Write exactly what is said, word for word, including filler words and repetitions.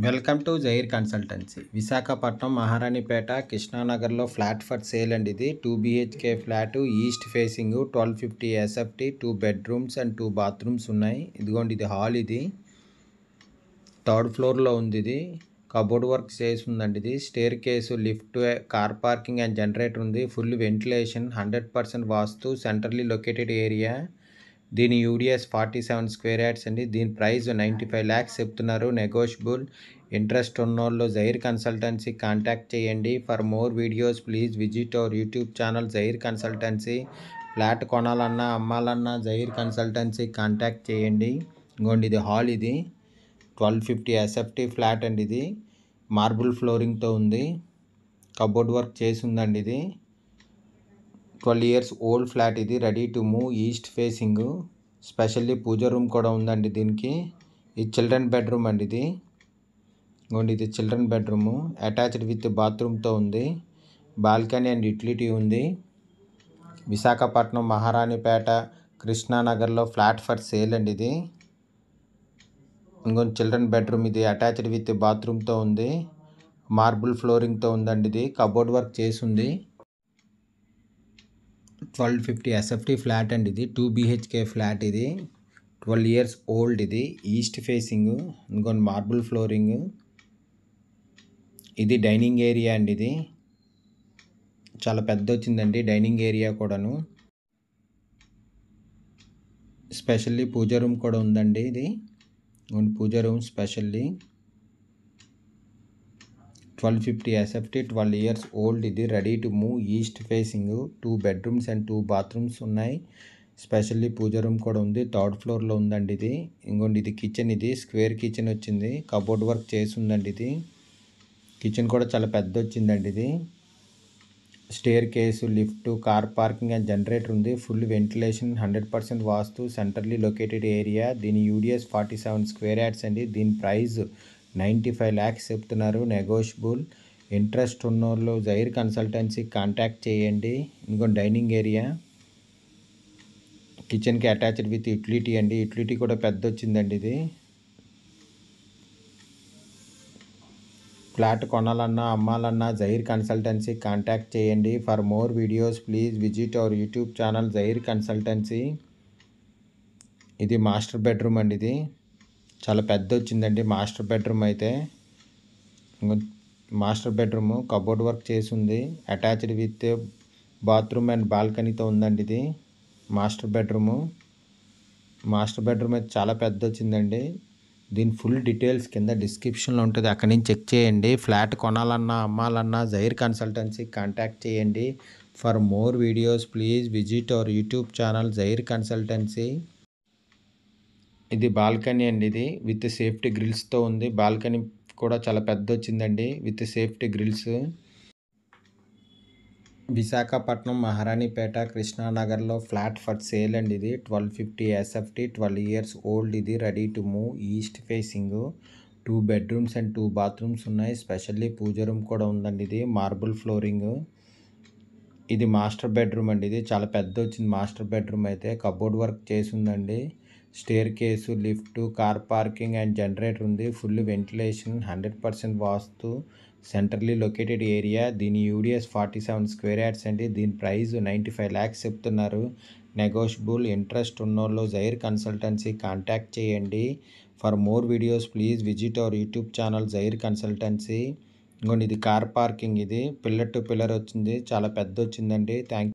Welcome to Jair consultancy. Visakhapatnam Maharanipeta కృష్ణానగర్లో flat for sale అండి. ఇది two BHK flat, east facing, twelve fifty SFT, two bedrooms and two bathrooms ఉన్నాయి. ఇదిగోండి, ఇది hall. ఇది థర్డ్ ఫ్లోర్లో ఉంది. ఇది కబోర్డ్ వర్క్ చేసి ఉందండి. ఇది staircase, lift, car parking and generator ఉంది. Full ventilation, hundred percent vastu, centrally located area. దీని UDS forty seven square yards అండి. దీని ప్రైస్ నైంటీ ఫైవ్ ల్యాక్స్ చెప్తున్నారు, నెగోషియబుల్. ఇంట్రెస్ట్ ఉన్నోళ్ళు జైర్ కన్సల్టెన్సీ కాంటాక్ట్ చేయండి. For more videos please visit our YouTube channel Jair consultancy. Flat కొనాలన్నా అమ్మాలన్నా Jair consultancy contact చేయండి. ఇంకోండి, ఇది హాల్. ఇది ట్వెల్వ్ ఫిఫ్టీ ఎస్ఎఫ్టీ ఫ్లాట్ అండి. ఇది మార్బుల్ ఫ్లోరింగ్తో ఉంది. కబోర్డ్ వర్క్ చేసి ఉందండి. ఇది ట్వెల్వ్ ఇయర్స్ ఓల్డ్ ఫ్లాట్. ఇది ready to move, east facing. Specially puja room కూడా ఉందండి దీనికి. ఇది చిల్డ్రన్ బెడ్రూమ్ అండి. ఇది ఇంకోండి, ఇది చిల్డ్రన్ బెడ్రూము, అటాచ్డ్ విత్ బాత్రూమ్తో ఉంది. బాల్కనీ అండ్ యూటిలిటీ ఉంది. విశాఖపట్నం మహారాణిపేట కృష్ణానగర్లో ఫ్లాట్ ఫర్ సేల్ అండి. ఇది ఇంకొంచెం చిల్డ్రన్ బెడ్రూమ్. ఇది అటాచ్డ్ విత్ బాత్రూమ్తో ఉంది. మార్బుల్ ఫ్లోరింగ్తో ఉందండి. ఇది కబోర్డ్ వర్క్ చేసి ఉంది. ట్వెల్వ్ ఫిఫ్టీ ఎస్ఎఫ్టీ ఫ్లాట్ అండి. ఇది టూ బిహెచ్కే ఫ్లాట్. ఇది ట్వెల్వ్ ఇయర్స్ ఓల్డ్. ఇది ఈస్ట్ ఫేసింగ్, ఇంకొన్ని మార్బుల్ ఫ్లోరింగ్. ఇది డైనింగ్ ఏరియా అండి. ఇది చాలా పెద్ద వచ్చిందండి డైనింగ్ ఏరియా కూడాను. స్పెషల్లీ పూజ రూమ్ కూడా ఉందండి. ఇది puja room specially. Twelve fifty SFT, twelve years old. ఇది ready to move, east facing, two bedrooms and two bathrooms ఉన్నాయి. స్పెషల్లీ పూజ రూమ్ కూడా ఉంది. థర్డ్ ఫ్లోర్లో ఉందండి. ఇది ఇంకోండి, ఇది కిచెన్. ఇది స్క్వేర్ కిచెన్ వచ్చింది. కబోర్డ్ వర్క్ చేసి ఉందండి. ఇది కిచెన్ కూడా చాలా పెద్ద వచ్చిందండి. ఇది staircase, lift, car parking and generator ఉంది. Full ventilation, hundred percent vastu, centrally located area. దీని UDS forty seven square yards అండి. దీని ప్రైస్ నైంటీ ఫైవ్ ల్యాక్స్ చెప్తున్నారు, నెగోషియబుల్. ఇంట్రెస్ట్ ఉన్నోళ్ళు జైర్ కన్సల్టెన్సీ కాంటాక్ట్ చేయండి. ఇంకో డైనింగ్ ఏరియా, కిచెన్కి అటాచ్డ్ విత్ యూటిలిటీ అండి. యూటిలిటీ కూడా పెద్ద వచ్చిందండి. ఇది ఫ్లాట్ కొనాలన్నా అమ్మాలన్నా జైర్ కన్సల్టెన్సీ కాంటాక్ట్ చేయండి. For more videos please visit our YouTube channel Jair consultancy. ఇది మాస్టర్ బెడ్రూమ్ అండి. ఇది చాలా పెద్ద వచ్చిందండి మాస్టర్ బెడ్రూమ్ అయితే. మాస్టర్ బెడ్రూమ్ కబోర్డ్ వర్క్ చేసి ఉంది. అటాచ్డ్ విత్ బాత్రూమ్ అండ్ బాల్కనీతో ఉందండి. ఇది మాస్టర్ బెడ్రూము. మాస్టర్ బెడ్రూమ్ అయితే చాలా పెద్ద వచ్చిందండి. దీని ఫుల్ డీటెయిల్స్ కింద డిస్క్రిప్షన్లో ఉంటుంది, అక్కడి నుంచి చెక్ చేయండి. ఫ్లాట్ కొనాలన్నా అమ్మాలన్నా జైర్ కన్సల్టెన్సీ కాంటాక్ట్ చేయండి. For more videos please visit our YouTube channel Jair consultancy. ఇది బాల్కనీ అండి. ఇది విత్ సేఫ్టీ గ్రిల్స్తో ఉంది. బాల్కనీ కూడా చాలా పెద్ద వచ్చిందండి with safety grills. Visakhapatnam Maharanipeta కృష్ణానగర్లో ఫ్లాట్ ఫర్ సేల్ అండి. ఇది twelve fifty SFT, twelve years old. ఇది ready to move, east facing, two bedrooms and two bathrooms ఉన్నాయి. స్పెషల్లీ పూజ రూమ్ కూడా ఉందండి. ఇది మార్బుల్ ఫ్లోరింగ్. ఇది మాస్టర్ బెడ్రూమ్ అండి. ఇది చాలా పెద్ద వచ్చింది మాస్టర్ బెడ్రూమ్ అయితే. కబోర్డ్ వర్క్ చేసి ఉందండి. Staircase, lift, car parking and generator ఉంది. Full ventilation, hundred percent vastu, centrally located area. దీని UDS forty seven square yards అండి. దీని ప్రైస్ నైంటీ ఫైవ్ ల్యాక్స్ చెప్తున్నారు, నెగోషియబుల్. ఇంట్రెస్ట్ ఉన్నోళ్ళు జైర్ కన్సల్టెన్సీ కాంటాక్ట్ చేయండి. For more videos please visit our YouTube channel Jair consultancy. ఇంకోండి, ఇది car parking. ఇది పిల్లర్ టు పిల్లర్ వచ్చింది, చాలా పెద్ద వచ్చిందండి. థ్యాంక్